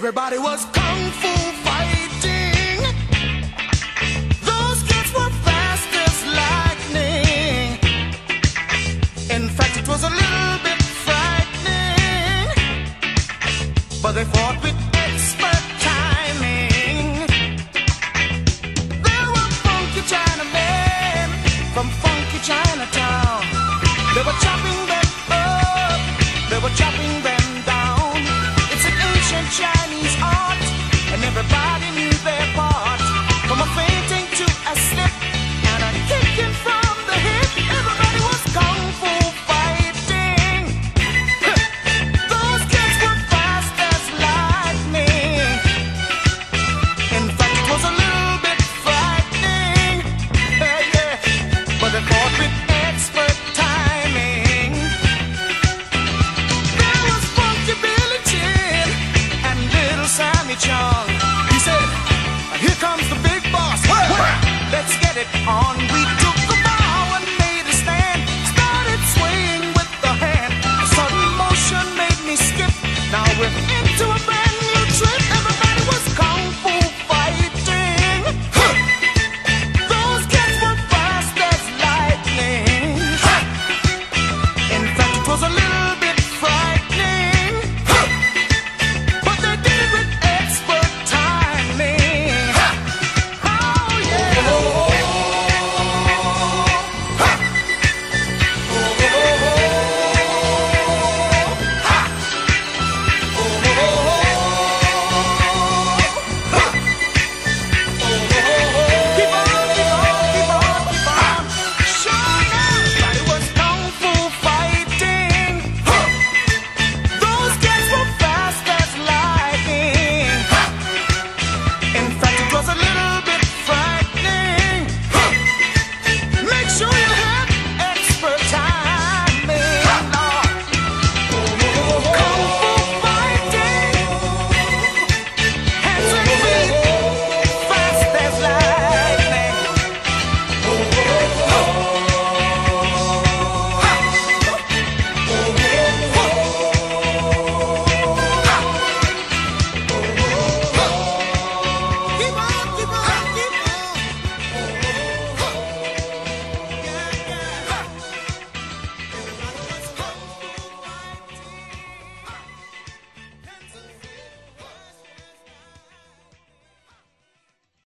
Everybody was kung fu fighting. Those kids were fast as lightning. In fact, it was a little bit frightening, but they fought with expert timing. There were funky Chinamen from funky Chinatown. They were chopping them up, they were chopping them down. It's an ancient Chinese art, and everybody knew their part. From a fainting to a slip and a kicking from the hip, everybody was kung fu fighting. Those kids were fast as lightning. In fact, it was a little bit frightening, yeah, but they fought with expert timing. There was Funky Billy Chin and Little Sammy Chung. He said, "Here comes the big boss. Let's get it on." We took the bow and made a stand. Started swaying with the hand. A sudden motion made me skip. Now we're into a